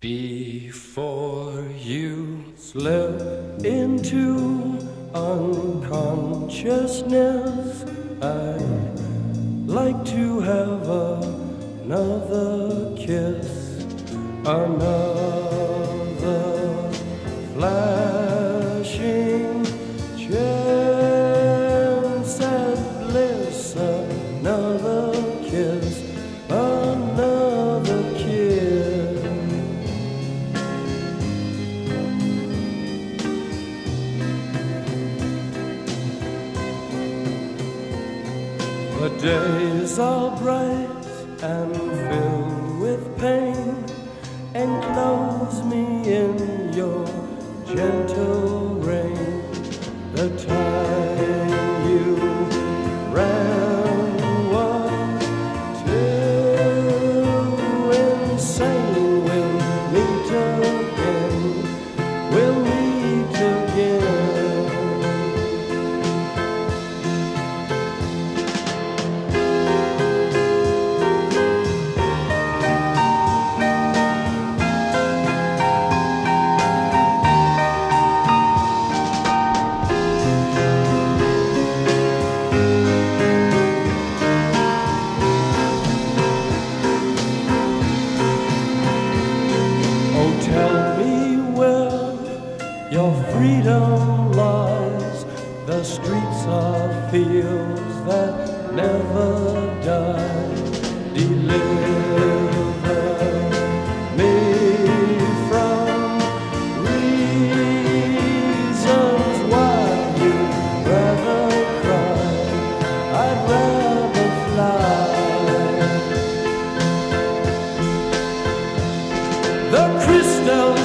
Before you slip into unconsciousness, I'd like to have another kiss, another flashing chance at bliss, another kiss, another kiss. The days are bright and filled with pain. Enclose me in your gentle rain. The time you ran was too insane. We'll meet again. We'll meet again. Freedom lies, the streets are fields that never die. Deliver me from reasons why you'd rather cry, I'd rather fly. The crystal